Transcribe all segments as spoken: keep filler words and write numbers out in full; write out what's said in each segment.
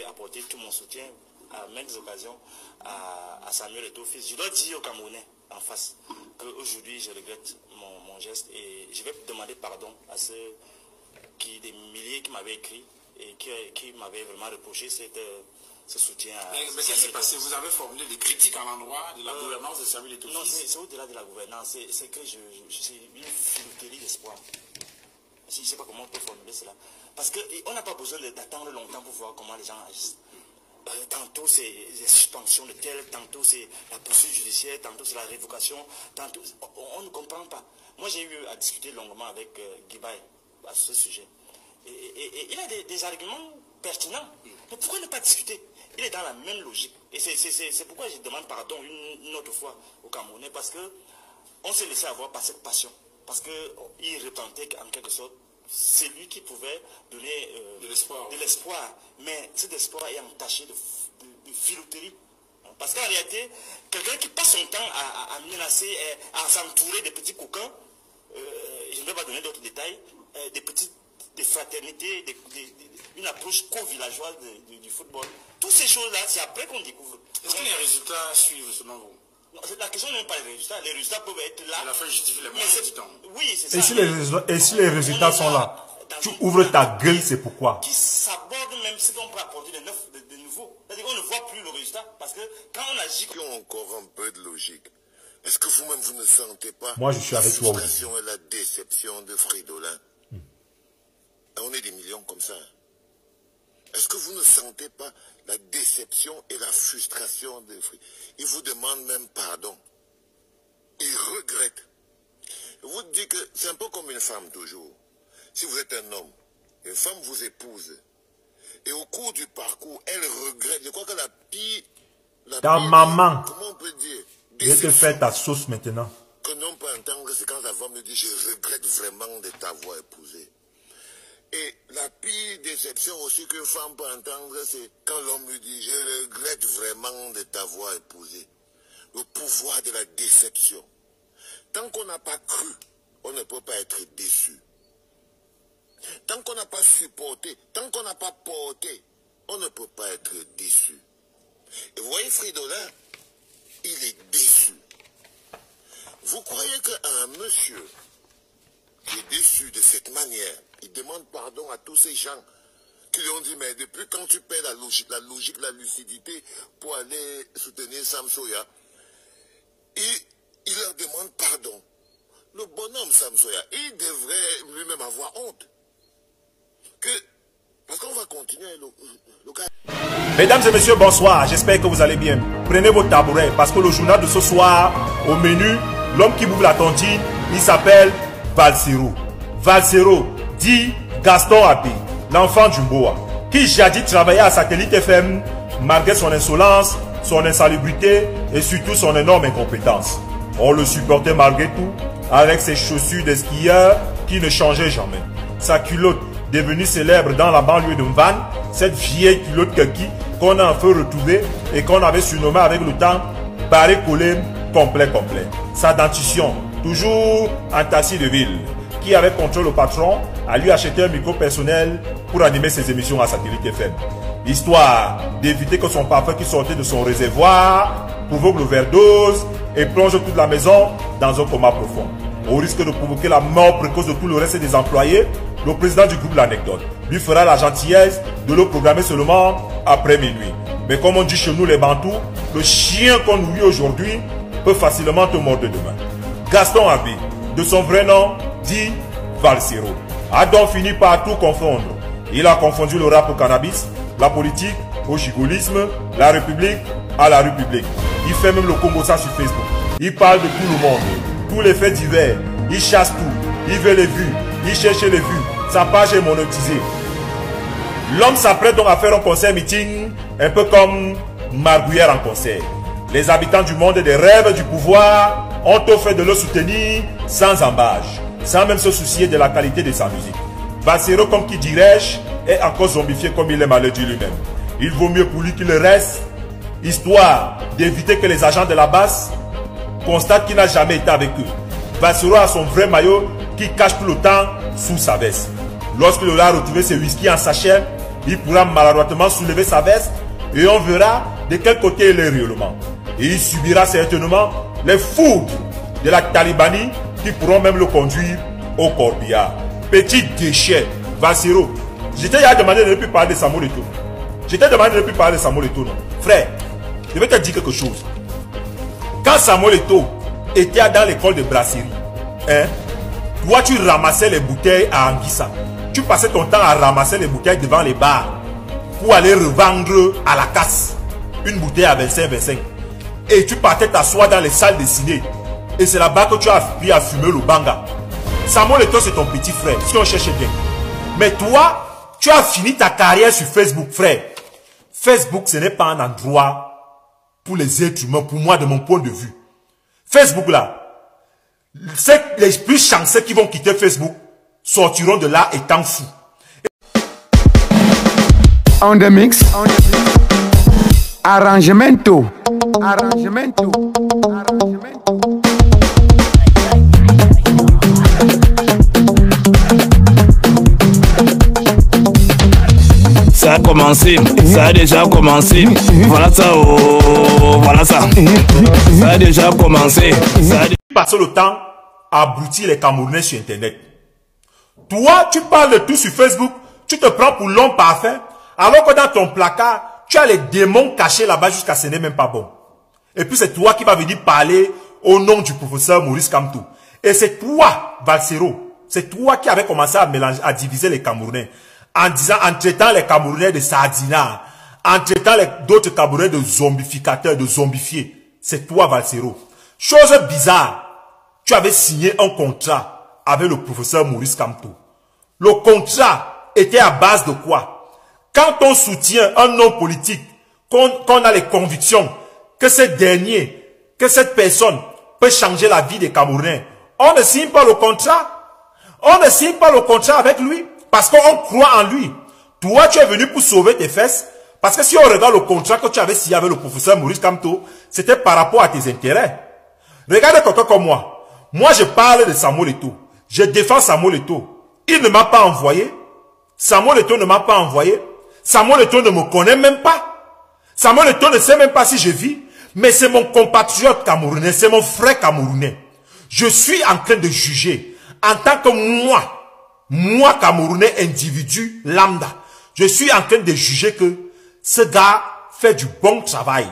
apporté tout mon soutien à maintes occasions à, à Samuel Eto'o-Fils. Je dois dire aux Camerounais en face qu'aujourd'hui je regrette mon, mon geste et je vais demander pardon à ceux qui, des milliers qui m'avaient écrit et qui, qui m'avaient vraiment reproché cette, ce soutien. À mais qu'est-ce qui s'est passé? Vous avez formulé des critiques à l'endroit de la euh, gouvernance de Samuel Eto'o-Fils? Non, c'est au-delà de la gouvernance, c'est que je, je, c'est une filouterie d'espoir. Je ne sais pas comment on peut formuler cela. Parce qu'on n'a pas besoin d'attendre longtemps pour voir comment les gens agissent. Euh, tantôt c'est les suspensions de tel, tantôt c'est la poursuite judiciaire, tantôt c'est la révocation, tantôt on, on ne comprend pas. Moi j'ai eu à discuter longuement avec euh, Guibaï à ce sujet. Et, et, et il a des, des arguments pertinents. Mais pourquoi ne pas discuter? Il est dans la même logique. Et c'est pourquoi je demande pardon une, une autre fois au Camerounais, parce qu'on s'est laissé avoir par cette passion. Parce qu'il repentait en quelque sorte c'est lui qui pouvait donner euh, de l'espoir. Mais cet espoir est entaché de, de, de filouterie. Parce qu'en réalité, quelqu'un qui passe son temps à, à, à menacer, à s'entourer des petits coquins, euh, je ne vais pas donner d'autres détails, euh, des petites des fraternités, des, des, des, une approche co-villageoise du football. Toutes ces choses-là, c'est après qu'on découvre. Est-ce que les résultats suivent selon vous? La question n'est pas les résultats. Les résultats peuvent être là. La fin justifie les moyens du temps. Oui, c'est ça. Et si les résultats, et si les résultats sont là, tu ouvres ta gueule, c'est pourquoi? Qui s'aborde même ce qu'on peut apporter de neuf, de, de nouveau. C'est-à-dire qu'on ne voit plus le résultat. Parce que quand on agit... Qui ont encore un peu de logique. Est-ce que vous-même, vous ne sentez pas Moi, je suis avec toi. La frustration et la déception de Fridolin? hmm. On est des millions comme ça. Est-ce que vous ne sentez pas la déception et la frustration de Fridolin? Il vous demande même pardon. Il regrette. Il vous dit que c'est un peu comme une femme toujours. Si vous êtes un homme, une femme vous épouse. Et au cours du parcours, elle regrette. Je crois que la pire... La ta pire, maman. Comment on peut dire? Je vais te faire ta sauce maintenant. Que l'on peut entendre, c'est quand la femme me dit, je regrette vraiment de t'avoir épousé. Et la pire déception aussi qu'une femme peut entendre, c'est quand l'homme lui dit, je regrette vraiment de t'avoir épousé. Le pouvoir de la déception. Tant qu'on n'a pas cru, on ne peut pas être déçu. Tant qu'on n'a pas supporté, tant qu'on n'a pas porté, on ne peut pas être déçu. Et vous voyez Fridolin, il est déçu. Vous croyez qu'un monsieur qui est déçu de cette manière, il demande pardon à tous ces gens qui lui ont dit, mais depuis quand tu perds la logique, la logique, la lucidité pour aller soutenir Sam Soya, et il leur demande pardon. Le bonhomme Sam Soya, il devrait lui-même avoir honte. Que, parce qu'on va continuer le, le gars. Mesdames et messieurs, bonsoir. J'espère que vous allez bien. Prenez vos tabourets parce que le journal de ce soir, au menu, l'homme qui bouffe la tontine, il s'appelle Valsero. Valsero, dit Gaston Abé, l'enfant du Mboa, qui jadis travaillait à Satellite F M, malgré son insolence, son insalubrité et surtout son énorme incompétence. On le supportait malgré tout, avec ses chaussures de skieur qui ne changeaient jamais. Sa culotte, devenue célèbre dans la banlieue de Mvan, cette vieille culotte kaki qu'on a un peu retrouvée et qu'on avait surnommée avec le temps barré collé complet complet. Sa dentition, toujours en tassis de ville, qui avait contrôlé le patron à lui acheter un micro personnel pour animer ses émissions à Satellite F M. L'histoire d'éviter que son parfum qui sortait de son réservoir provoque l'overdose et plonge toute la maison dans un coma profond. Au risque de provoquer la mort précoce de tout le reste des employés, le président du groupe L'Anecdote lui fera la gentillesse de le programmer seulement après minuit. Mais comme on dit chez nous les Bantous, le chien qu'on nourrit aujourd'hui peut facilement te mordre demain. Gaston Abé, de son vrai nom, dit Valsero, a donc fini par tout confondre. Il a confondu le rap au cannabis, la politique au gigolisme, la République à la République. Il fait même le combo ça sur Facebook. Il parle de tout le monde, tous les faits divers. Il chasse tout, il veut les vues, il cherche les vues. Sa page est monétisée. L'homme s'apprête donc à faire un concert meeting, un peu comme Marguerite en concert. Les habitants du monde et des rêves du pouvoir ont offert de le soutenir sans embâche, sans même se soucier de la qualité de sa musique. Valsero, comme qui dirais-je, est encore zombifié comme il aime à le dire lui-même. Il vaut mieux pour lui qu'il reste, histoire d'éviter que les agents de la base constatent qu'il n'a jamais été avec eux. Valsero a son vrai maillot qui cache tout le temps sous sa veste. Lorsqu'il aura retrouvé ses whisky en sachet, il pourra maladroitement soulever sa veste et on verra de quel côté il est réellement. Et il subira certainement les foudres de la Talibanie qui pourront même le conduire au corbillard. Petit déchet, Valsero. Je t'ai demandé de ne plus parler de Samuel Eto'o. Je t'ai demandé de ne plus parler de Samuel Eto'o, non. Frère, je vais te dire quelque chose. Quand Samuel Eto'o était dans l'école de brasserie, hein, toi tu ramassais les bouteilles à Anguissa. Tu passais ton temps à ramasser les bouteilles devant les bars pour aller revendre à la casse une bouteille à vingt-cinq vingt-cinq. Et tu partais t'asseoir dans les salles de ciné. Et c'est là-bas que tu as appris à fumer le banga. Samuel Eto'o, c'est ton petit frère, si on cherche bien. Mais toi, tu as fini ta carrière sur Facebook, frère. Facebook, ce n'est pas un endroit pour les êtres humains, pour moi, de mon point de vue. Facebook, là, c'est les plus chanceux qui vont quitter Facebook sortiront de là étant fous. On the mix. Arrangemento. Arrangemento. Arrangemento. Ça a commencé, ça a déjà commencé. Voilà ça, oh, voilà ça. Ça a déjà commencé. Ça a... Passer le temps à abrutir les Camerounais sur Internet. Toi, tu parles de tout sur Facebook, tu te prends pour l'homme parfait, alors que dans ton placard, tu as les démons cachés là-bas jusqu'à ce n'est même pas bon. Et puis c'est toi qui vas venir parler au nom du professeur Maurice Kamto. Et c'est toi, Valsero, c'est toi qui avais commencé à mélanger, à diviser les Camerounais, en disant, en traitant les Camerounais de sardinards, en traitant d'autres Camerounais de zombificateurs, de zombifiés. C'est toi, Valsero. Chose bizarre, tu avais signé un contrat avec le professeur Maurice Kamto. Le contrat était à base de quoi? Quand on soutient un homme politique, qu'on qu'on a les convictions que ce dernier, que cette personne peut changer la vie des Camerounais, on ne signe pas le contrat. On ne signe pas le contrat avec lui parce qu'on croit en lui. Toi, tu es venu pour sauver tes fesses parce que si on regarde le contrat que tu avais signé avec le professeur Maurice Kamto, c'était par rapport à tes intérêts. Regarde quelqu'un comme moi. Moi, je parle de Samuel Eto'o. Je défends Samuel Eto'o. Il ne m'a pas envoyé. Samuel Eto'o ne m'a pas envoyé. Samuel Eto'o ne me connaît même pas. Samuel Eto'o ne sait même pas si je vis. Mais c'est mon compatriote camerounais. C'est mon frère camerounais. Je suis en train de juger. En tant que moi, moi camerounais individu lambda, je suis en train de juger que ce gars fait du bon travail.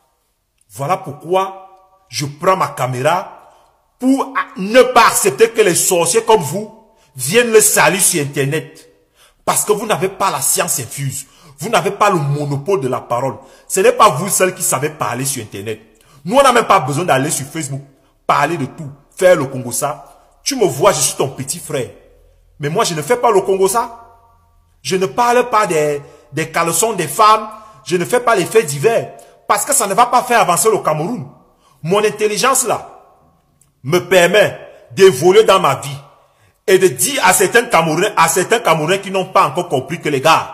Voilà pourquoi je prends ma caméra pour ne pas accepter que les sorciers comme vous viennent le saluer sur Internet. Parce que vous n'avez pas la science infuse. Vous n'avez pas le monopole de la parole. Ce n'est pas vous seul qui savez parler sur Internet. Nous, on n'a même pas besoin d'aller sur Facebook, parler de tout, faire le Congo ça. Tu me vois, je suis ton petit frère. Mais moi, je ne fais pas le Congo ça. Je ne parle pas des, des caleçons des femmes. Je ne fais pas les faits divers. Parce que ça ne va pas faire avancer le Cameroun. Mon intelligence là me permet d'évoluer dans ma vie et de dire à certains Camerounais, à certains Camerounais qui n'ont pas encore compris que les gars,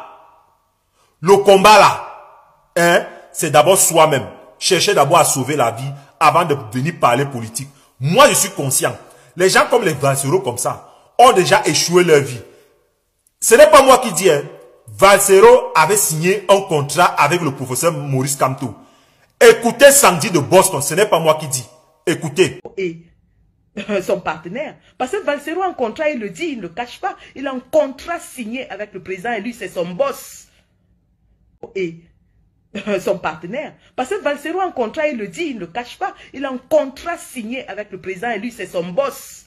le combat là, hein, c'est d'abord soi-même. Chercher d'abord à sauver la vie avant de venir parler politique. Moi, je suis conscient. Les gens comme les Valsero comme ça ont déjà échoué leur vie. Ce n'est pas moi qui dis, hein. Valsero avait signé un contrat avec le professeur Maurice Kamto. Écoutez Sandy de Boston, ce n'est pas moi qui dis. Écoutez. Et son partenaire. Parce que Valsero en contrat, il le dit, il ne le cache pas. Il a un contrat signé avec le président et lui, c'est son boss. Et son partenaire. Parce que Valsero en contrat, il le dit, il ne le cache pas. Il a un contrat signé avec le président et lui, c'est son boss.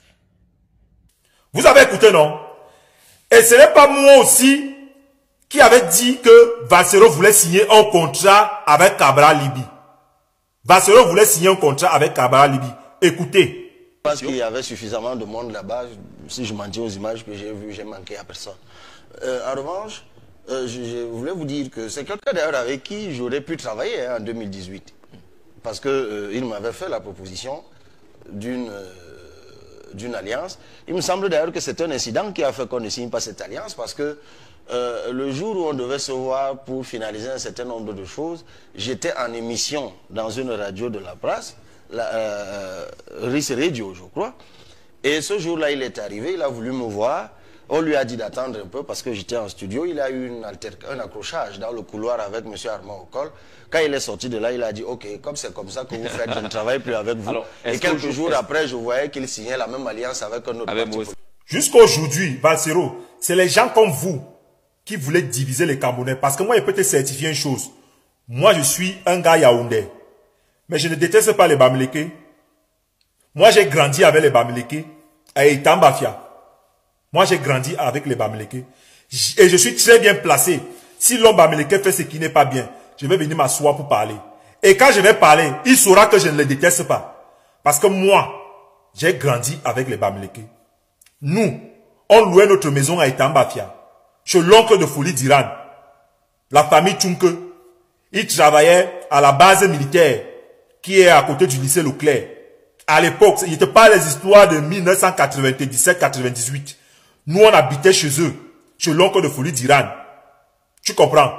Vous avez écouté, non? Et ce n'est pas moi aussi qui avait dit que Valsero voulait signer un contrat avec Cabral Libi. Valsero voulait signer un contrat avec Cabral Libi. Écoutez. Parce qu'il y avait suffisamment de monde là-bas. Si je m'en tiens aux images que j'ai vues, j'ai manqué à personne. Euh, en revanche, euh, je, je voulais vous dire que c'est quelqu'un d'ailleurs avec qui j'aurais pu travailler hein, en deux mille dix-huit. Parce qu'il euh, m'avait fait la proposition d'une euh, d'une alliance. Il me semble d'ailleurs que c'est un incident qui a fait qu'on ne signe pas cette alliance parce que euh, le jour où on devait se voir pour finaliser un certain nombre de choses, j'étais en émission dans une radio de la presse, la euh, Rice Radio je crois, et ce jour-là il est arrivé, il a voulu me voir On lui a dit d'attendre un peu parce que j'étais en studio. Il a eu une alter... un accrochage dans le couloir avec M. Armand Okol. Quand il est sorti de là, il a dit « Ok, comme c'est comme ça que vous faites, je ne travaille plus avec vous. » Et quelques jours après, je voyais qu'il signait la même alliance avec un autre parti. Jusqu'à aujourd'hui, Valsero, c'est les gens comme vous qui voulaient diviser les Camerounais. Parce que moi, je peux te certifier une chose. Moi, je suis un gars yaoundé. Mais je ne déteste pas les Bamileke. Moi, j'ai grandi avec les Bamileke à Itambafia. Moi, j'ai grandi avec les Bamileke. Et je suis très bien placé. Si l'homme Bamileke fait ce qui n'est pas bien, je vais venir m'asseoir pour parler. Et quand je vais parler, il saura que je ne les déteste pas. Parce que moi, j'ai grandi avec les Bamileke. Nous, on louait notre maison à Itambafia. Chez l'oncle de Folie d'Iran. La famille Tchunke. Il travaillait à la base militaire qui est à côté du lycée Leclerc. À l'époque, il n'était pas les histoires de mille neuf cent quatre-vingt-dix-sept quatre-vingt-dix-huit. Nous, on habitait chez eux. Chez l'oncle de Folie d'Iran. Tu comprends?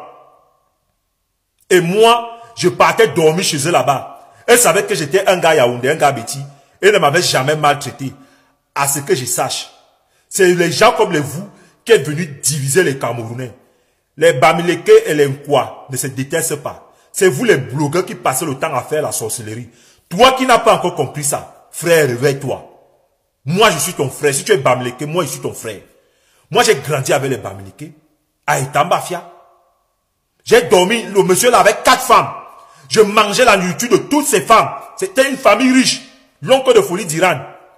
Et moi, je partais dormir chez eux là-bas. Elle savait que j'étais un gars yaoundé, un gars bêtis. Et ne m'avait jamais maltraité. À ce que je sache. C'est les gens comme les vous qui êtes venus diviser les Camerounais. Les Bamileke et les Nkwa ne se détestent pas. C'est vous les blogueurs qui passez le temps à faire la sorcellerie. Toi qui n'as pas encore compris ça, frère, réveille-toi. Moi, je suis ton frère. Si tu es Bamileke, moi, je suis ton frère. Moi, j'ai grandi avec les Bamileke. À Itambafia. J'ai dormi, le monsieur là, avec quatre femmes. Je mangeais la nourriture de toutes ces femmes. C'était une famille riche. L'oncle de Folie d'Iran.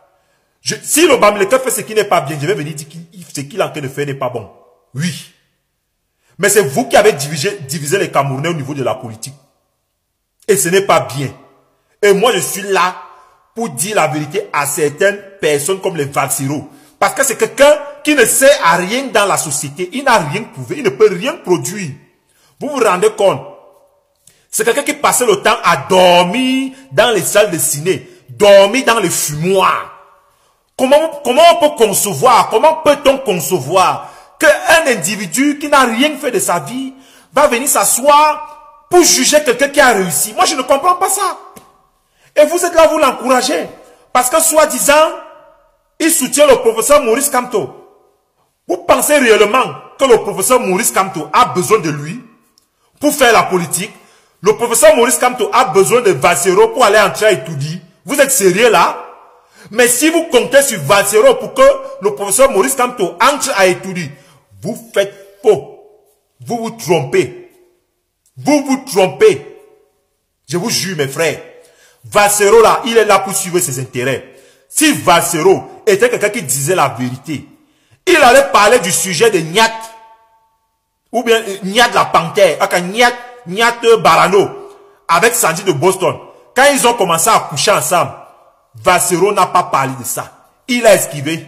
Si le Bamileke fait ce qui n'est pas bien, je vais venir dire que ce qu'il est en train de faire n'est pas bon. Oui. Mais c'est vous qui avez divisé, divisé les Camerounais au niveau de la politique. Et ce n'est pas bien. Et moi, je suis là pour dire la vérité à certaines personnes comme les Valsero. Parce que c'est quelqu'un qui ne sait à rien dans la société. Il n'a rien prouvé. Il ne peut rien produire. Vous vous rendez compte? C'est quelqu'un qui passait le temps à dormir dans les salles de ciné. Dormir dans les fumoirs. Comment, comment on peut concevoir, comment peut-on concevoir qu'un individu qui n'a rien fait de sa vie va venir s'asseoir pour juger quelqu'un qui a réussi? Moi, je ne comprends pas ça. Et vous êtes là, vous l'encouragez. Parce que, soi-disant, il soutient le professeur Maurice Kamto. Vous pensez réellement que le professeur Maurice Kamto a besoin de lui pour faire la politique? Le professeur Maurice Kamto a besoin de Valsero pour aller entrer à Etoudi? Vous êtes sérieux là? Mais si vous comptez sur Valsero pour que le professeur Maurice Kamto entre à Etoudi, vous faites faux. Vous vous trompez. Vous vous trompez. Je vous jure, mes frères. Valsero là, il est là pour suivre ses intérêts. Si Valsero était quelqu'un qui disait la vérité, il allait parler du sujet de Nyat. Ou bien Nyat la panthère. Nyat, Nyat Barano. Avec Sandy de Boston. Quand ils ont commencé à coucher ensemble, Valsero n'a pas parlé de ça. Il a esquivé.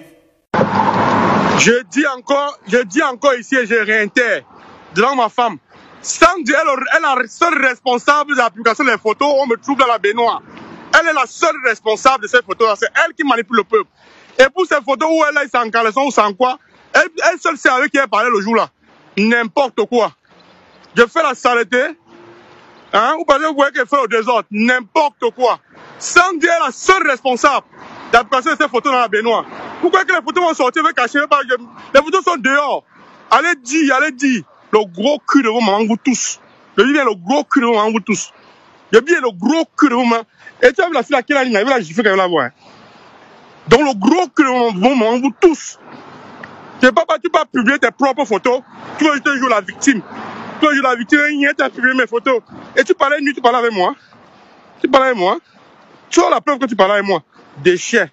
Je dis encore, je dis encore ici et je réitère devant ma femme. Sandy, elle, elle est la seule responsable de la publication des photos. On me trouve dans la baignoire. Elle est la seule responsable de ces photos-là. C'est elle qui manipule le peuple. Et pour ces photos où elle est sans caleçon ou sans quoi, elle, elle seule sait avec qui elle parlait le jour-là. N'importe quoi. Je fais la saleté. Hein? Ou parce que vous voyez qu'elle fait le désordre. N'importe quoi. Sandy est la seule responsable de la publication de ces photos dans la baignoire. Pourquoi que les photos vont sortir avec cacher? Les photos sont dehors. Allez dire, allez dire. Le gros cul de vos mamans, vous tous. Je dis bien le gros cul de vos mamans, vous tous. Je dis bien le gros cul de vos mamans. Et tu as vu la fille à qui elle a ligne, elle a giflé quand elle la voit. Donc le gros cul de vos mamans, vous tous. Tu ne peux pas, tu peux pas publier tes propres photos. Tu veux juste jouer la victime. Tu veux jouer la victime, tu as publié mes photos. Et tu parlais nuit, tu parlais avec moi. Tu parlais avec moi. Tu as la preuve que tu parlais avec moi. Des chiens.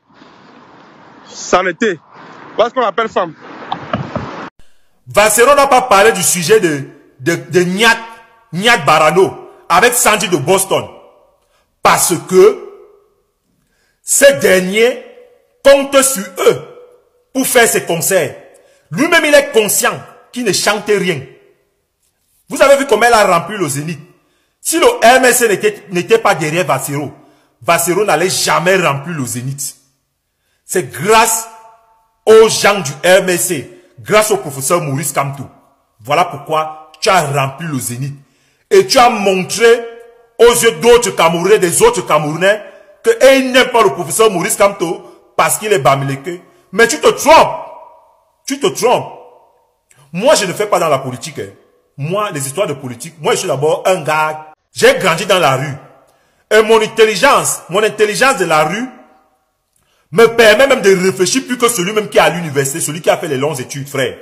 Saleté. Voilà ce qu'on appelle femme. Valsero n'a pas parlé du sujet de, de, de Nyat, Nyat Barano avec Sandy de Boston. Parce que ces derniers comptent sur eux pour faire ses concerts. Lui-même, il est conscient qu'il ne chantait rien. Vous avez vu comment elle a rempli le Zénith. Si le M S C n'était pas derrière Valsero, Valsero n'allait jamais remplir le Zénith. C'est grâce aux gens du M S C, grâce au professeur Maurice Kamto. Voilà pourquoi tu as rempli le Zénith. Et tu as montré aux yeux d'autres Camerounais, des autres Camerounais, qu'ils n'aiment pas le professeur Maurice Kamto parce qu'il est Bamileke. Mais tu te trompes. Tu te trompes. Moi, je ne fais pas dans la politique. Hein. Moi, les histoires de politique, moi, je suis d'abord un gars. J'ai grandi dans la rue. Et mon intelligence, mon intelligence de la rue, me permet même de réfléchir plus que celui-même qui est à l'université, celui qui a fait les longues études, frère.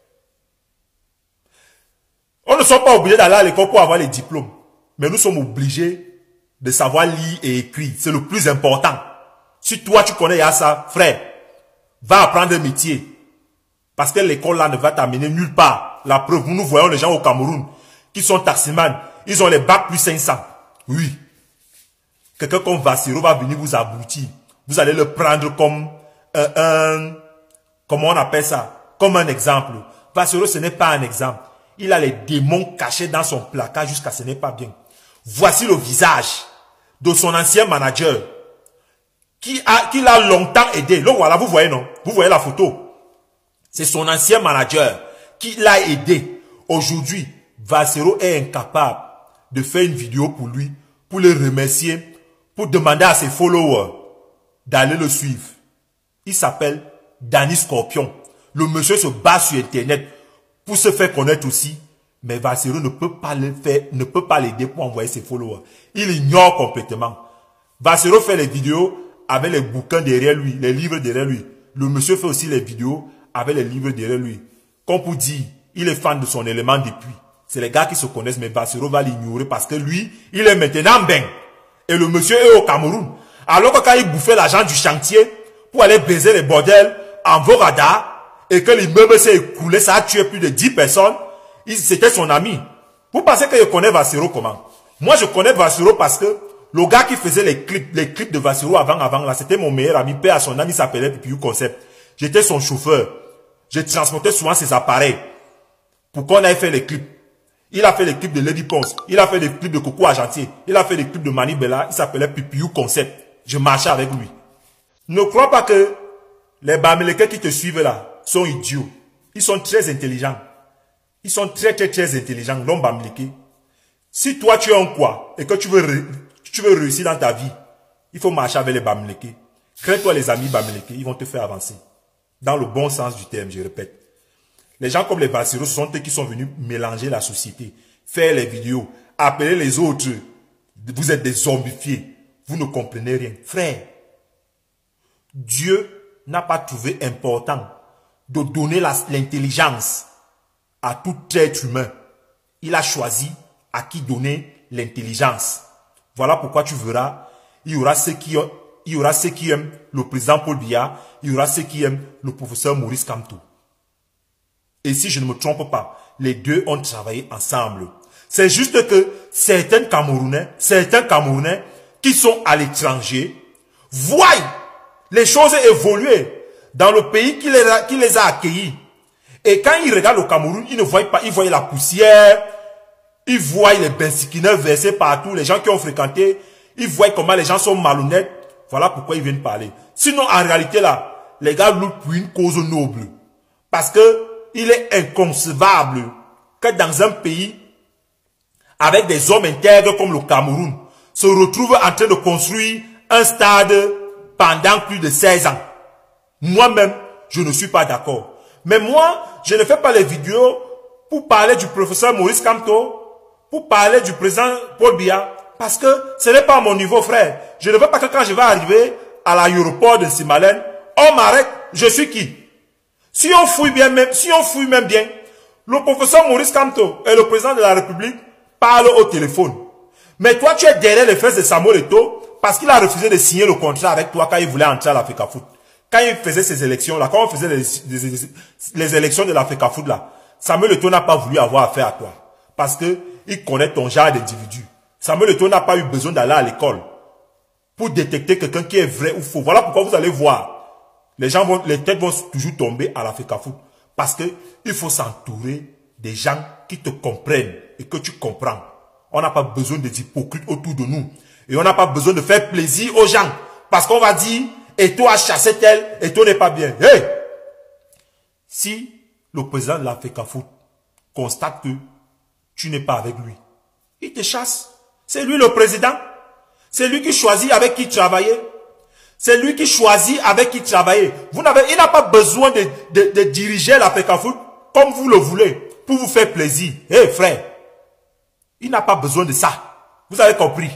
On ne sont pas obligés d'aller à l'école pour avoir les diplômes. Mais nous sommes obligés de savoir lire et écrire. C'est le plus important. Si toi, tu connais ça, frère, va apprendre un métier. Parce que l'école là ne va t'amener nulle part. La preuve, nous voyons les gens au Cameroun qui sont taximans. Ils ont les bacs plus cinq cents. Oui. Quelqu'un comme Vassiro va venir vous aboutir. Vous allez le prendre comme euh, un... Comment on appelle ça? Comme un exemple. Vassiro, ce n'est pas un exemple. Il a les démons cachés dans son placard jusqu'à ce n'est pas bien. Voici le visage de son ancien manager qui a, qui l'a longtemps aidé. Là, voilà, vous voyez, non? Vous voyez la photo. C'est son ancien manager qui l'a aidé. Aujourd'hui, Vassiro est incapable de faire une vidéo pour lui, pour le remercier, pour demander à ses followers d'aller le suivre. Il s'appelle Danny Scorpion. Le monsieur se bat sur Internet pour se faire connaître aussi. Mais Vassiro ne peut pas le faire, ne peut pas l'aider pour envoyer ses followers. Il ignore complètement. Vassiro fait les vidéos avec les bouquins derrière lui, les livres derrière lui. Le monsieur fait aussi les vidéos avec les livres derrière lui. Comme pour dire, il est fan de son élément depuis. C'est les gars qui se connaissent, mais Vassiro va l'ignorer parce que lui, il est maintenant ben. Et le monsieur est au Cameroun. Alors que quand il bouffait l'argent du chantier pour aller baiser les bordels en Vorada et que l'immeuble s'est écoulé, ça a tué plus de dix personnes, c'était son ami. Vous pensez que je connais Vassiro comment? Moi, je connais Vassiro parce que le gars qui faisait les clips, les clips de Vassiro avant, avant, là, c'était mon meilleur ami. Père à son ami s'appelait Pipiou Concept. J'étais son chauffeur. Je transportais souvent ses appareils pour qu'on aille faire les clips. Il a fait les clips de Lady Ponce. Il a fait des clips de Coco Argentier. Il a fait des clips de Mani Bella. Il s'appelait Pipiou Concept. Je marchais avec lui. Ne crois pas que les Bamileke qui te suivent là sont idiots. Ils sont très intelligents. Ils sont très très très intelligents. L'homme Bamileke. Si toi tu es un quoi et que tu veux, tu veux réussir dans ta vie, il faut marcher avec les Bamileke. Crée-toi les amis Bamileke. Ils vont te faire avancer. Dans le bon sens du terme, je répète. Les gens comme les Vassiro, ce sont eux qui sont venus mélanger la société, faire les vidéos, appeler les autres. Vous êtes des zombifiés. Vous ne comprenez rien. Frère, Dieu n'a pas trouvé important de donner l'intelligence à tout être humain. Il a choisi à qui donner l'intelligence. Voilà pourquoi tu verras, il y aura ceux qui, il y aura ceux qui aiment le président Paul Biya, il y aura ceux qui aiment le professeur Maurice Kamto. Et si je ne me trompe pas, les deux ont travaillé ensemble. C'est juste que certains Camerounais, certains Camerounais qui sont à l'étranger, voient les choses évoluer dans le pays qui les a, qui les a accueillis. Et quand ils regardent le Cameroun, ils ne voient pas, ils voient la poussière, ils voient les bensikineurs versés partout, les gens qui ont fréquenté, ils voient comment les gens sont malhonnêtes. Voilà pourquoi ils viennent parler. Sinon, en réalité, là, les gars luttent pour une cause noble. Parce que il est inconcevable que dans un pays avec des hommes intègres comme le Cameroun se retrouve en train de construire un stade pendant plus de seize ans. Moi-même, je ne suis pas d'accord. Mais moi, je ne fais pas les vidéos pour parler du professeur Maurice Kamto, pour parler du président Paul Biya, parce que ce n'est pas à mon niveau, frère. Je ne veux pas que quand je vais arriver à l'aéroport de Simalène, on m'arrête, je suis qui? Si on fouille bien même, si on fouille même bien, le professeur Maurice Kamto et le président de la République parlent au téléphone. Mais toi, tu es derrière les fesses de Samuel Eto'o parce qu'il a refusé de signer le contrat avec toi quand il voulait entrer à l'Africa Foot. Quand il faisait ses élections là, quand on faisait les, les, les élections de l'Africa Foot là, Samuel Eto'o n'a pas voulu avoir affaire à toi. Parce que il connaît ton genre d'individu. Samuel Eto'o n'a pas eu besoin d'aller à l'école pour détecter quelqu'un qui est vrai ou faux. Voilà pourquoi vous allez voir. Les gens vont, les têtes vont toujours tomber à l'Africa Foot. Parce que il faut s'entourer des gens qui te comprennent et que tu comprends. On n'a pas besoin des hypocrites autour de nous. Et on n'a pas besoin de faire plaisir aux gens. Parce qu'on va dire, et toi a chassé tel, et toi n'est pas bien. Hey! Si le président de l'Africa Foot constate que tu n'es pas avec lui, il te chasse. C'est lui le président. C'est lui qui choisit avec qui travailler. C'est lui qui choisit avec qui travailler. Vous n'avez, il n'a pas besoin de, de, de diriger la FECAFOOT comme vous le voulez, pour vous faire plaisir. Hé hey, frère, il n'a pas besoin de ça. Vous avez compris.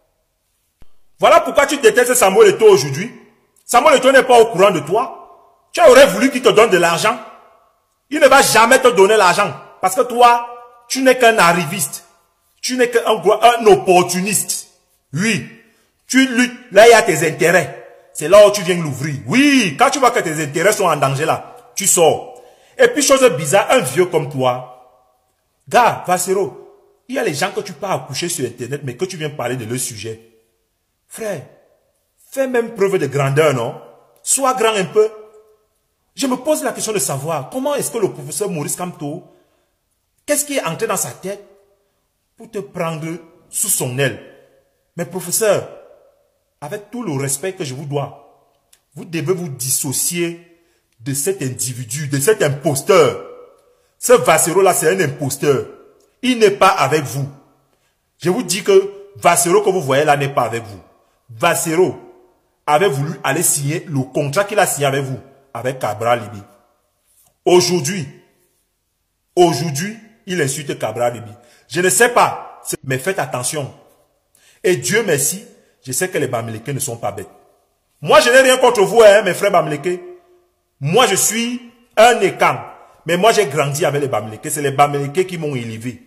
Voilà pourquoi tu détestes Samuel Eto'o aujourd'hui. Samuel Eto'o n'est pas au courant de toi. Tu aurais voulu qu'il te donne de l'argent. Il ne va jamais te donner l'argent. Parce que toi, tu n'es qu'un arriviste. Tu n'es qu'un un opportuniste. Oui. Tu luttes, là il y a tes intérêts. C'est là où tu viens l'ouvrir. Oui, quand tu vois que tes intérêts sont en danger là, tu sors. Et puis chose bizarre, un vieux comme toi, gars, Valsero, il y a les gens que tu peux accoucher sur internet, mais que tu viens parler de leur sujet. Frère, fais même preuve de grandeur, non? Sois grand un peu. Je me pose la question de savoir, comment est-ce que le professeur Maurice Kamto, qu'est-ce qui est entré dans sa tête pour te prendre sous son aile? Mais professeur, avec tout le respect que je vous dois, vous devez vous dissocier de cet individu, de cet imposteur. Ce Valsero-là, c'est un imposteur. Il n'est pas avec vous. Je vous dis que Valsero que vous voyez là n'est pas avec vous. Valsero avait voulu aller signer le contrat qu'il a signé avec vous, avec Cabral Libi. Aujourd'hui, aujourd'hui, il insulte Cabral Libi. Je ne sais pas, mais faites attention. Et Dieu merci, je sais que les Bamileke ne sont pas bêtes. Moi, je n'ai rien contre vous, hein, mes frères Bamileke. Moi, je suis un Ekam. Mais moi, j'ai grandi avec les Bamileke. C'est les Bamileke qui m'ont élevé.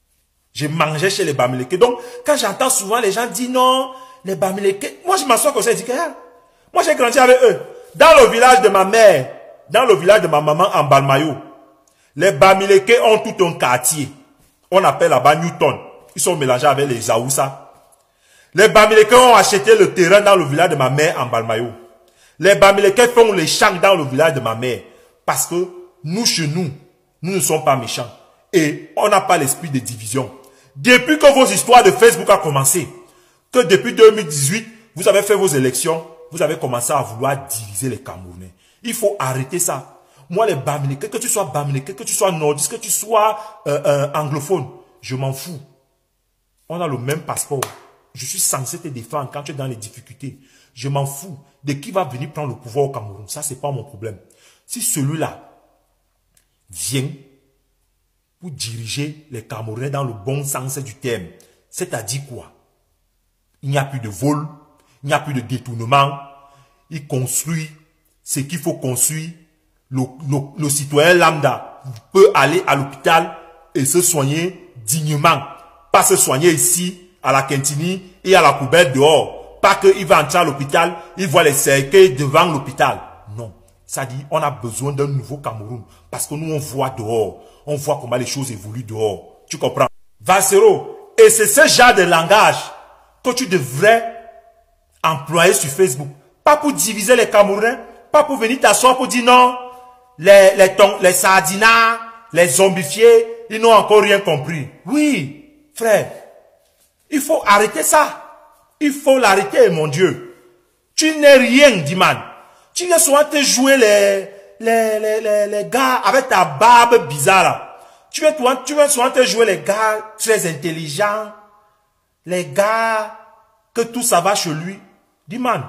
J'ai mangé chez les Bamileke. Donc, quand j'entends souvent les gens dire non, les Bamileke, moi, je m'assois comme ça et je dis que, hein, moi, j'ai grandi avec eux. Dans le village de ma mère, dans le village de ma maman en Balmayo, les Bamileke ont tout un quartier. On appelle là-bas Newton. Ils sont mélangés avec les Zaoussa. Les Bamileke ont acheté le terrain dans le village de ma mère en Balmayo. Les Bamileke font les champs dans le village de ma mère. Parce que nous, chez nous, nous ne sommes pas méchants. Et on n'a pas l'esprit de division. Depuis que vos histoires de Facebook ont commencé, que depuis deux mille dix-huit, vous avez fait vos élections, vous avez commencé à vouloir diviser les Camerounais. Il faut arrêter ça. Moi, les Bamileke, que tu sois Bamileke, que tu sois nordiste, que tu sois euh, euh, anglophone, je m'en fous. On a le même passeport. Je suis censé te défendre quand tu es dans les difficultés. Je m'en fous de qui va venir prendre le pouvoir au Cameroun. Ça, c'est pas mon problème. Si celui-là vient pour diriger les Camerounais dans le bon sens du terme, c'est-à-dire quoi? Il n'y a plus de vol, il n'y a plus de détournement. Il construit ce qu'il faut construire. Le, le, le citoyen lambda peut aller à l'hôpital et se soigner dignement. Pas se soigner ici, à la Quintini et à la poubelle dehors. Pas qu'il va entrer à l'hôpital, il voit les cercueils devant l'hôpital. Non. Ça dit, on a besoin d'un nouveau Cameroun. Parce que nous, on voit dehors. On voit comment les choses évoluent dehors. Tu comprends? Valsero, et c'est ce genre de langage que tu devrais employer sur Facebook. Pas pour diviser les Camerounais, pas pour venir t'asseoir pour dire non, les, les, les sardinats, les zombifiés, ils n'ont encore rien compris. Oui, frère. Il faut arrêter ça. Il faut l'arrêter, mon Dieu. Tu n'es rien, Diman. Tu viens souvent te jouer les, les, les, les, les gars avec ta barbe bizarre là. Tu viens, tu viens souvent te jouer les gars très intelligents. Les gars que tout ça va chez lui. Diman.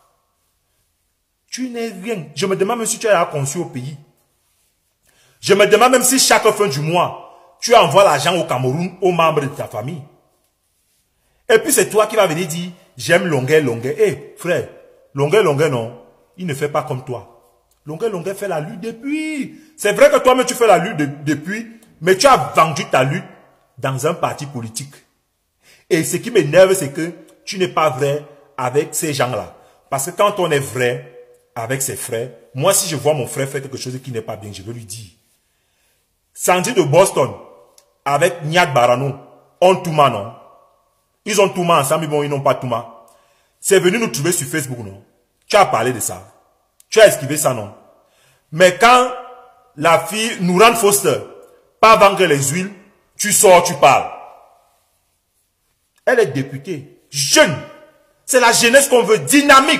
Tu n'es rien. Je me demande même si tu as conçu au pays. Je me demande même si chaque fin du mois, tu envoies l'argent au Cameroun aux membres de ta famille. Et puis c'est toi qui vas venir dire, j'aime Longuet, Longuet. Eh, hey, frère, Longuet, Longuet, non. Il ne fait pas comme toi. Longuet, Longuet fait la lutte depuis. C'est vrai que toi-même tu fais la lutte de, depuis, mais tu as vendu ta lutte dans un parti politique. Et ce qui m'énerve, c'est que tu n'es pas vrai avec ces gens-là. Parce que quand on est vrai avec ses frères, moi si je vois mon frère faire quelque chose qui n'est pas bien, je veux lui dire. Sandy de Boston, avec Nyat Barano, ont Touma, non? Ils ont Touma ensemble, bon, ils n'ont pas Touma. C'est venu nous trouver sur Facebook, non? Tu as parlé de ça. Tu as esquivé ça, non? Mais quand la fille nous rend Foster, pas vendre les huiles, tu sors, tu parles. Elle est députée, jeune. C'est la jeunesse qu'on veut, dynamique.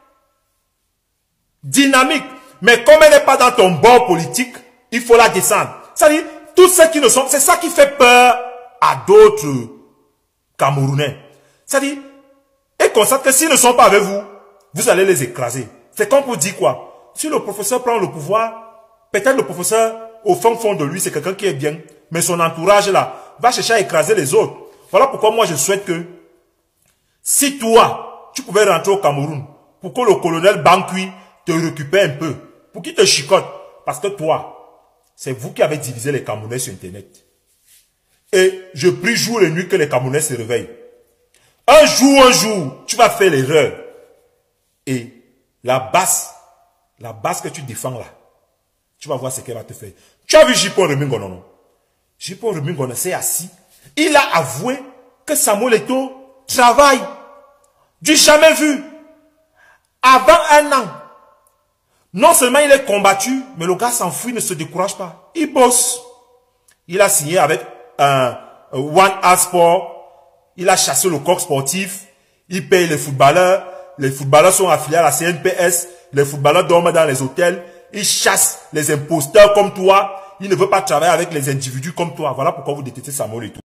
Dynamique. Mais comme elle n'est pas dans ton bord politique, il faut la descendre. C'est-à-dire, tous ceux qui ne sont... C'est ça qui fait peur à d'autres Camerounais. C'est-à-dire, et constate que s'ils ne sont pas avec vous, vous allez les écraser. C'est comme pour dire quoi? Si le professeur prend le pouvoir, peut-être le professeur, au fond fond de lui, c'est quelqu'un qui est bien, mais son entourage là, va chercher à écraser les autres. Voilà pourquoi moi je souhaite que, si toi, tu pouvais rentrer au Cameroun, pour que le colonel Bankui te récupère un peu, pour qu'il te chicote, parce que toi, c'est vous qui avez divisé les Camerounais sur Internet. Et je prie jour et nuit que les Camerounais se réveillent. Un jour, un jour, tu vas faire l'erreur. Et la base, la base que tu défends là, tu vas voir ce qu'elle va te faire. Tu as vu Jipon Remingono, non? Jipon Remingono s'est assis. Il a avoué que Samuel Eto'o travaille. Du jamais vu. Avant un an. Non seulement il est combattu, mais le gars s'enfuit, ne se décourage pas. Il bosse. Il a signé avec un uh, One A Sport. Il a chassé le coq sportif. Il paye les footballeurs. Les footballeurs sont affiliés à la C N P S. Les footballeurs dorment dans les hôtels. Il chasse les imposteurs comme toi. Il ne veut pas travailler avec les individus comme toi. Voilà pourquoi vous détestez Samuel Eto'o.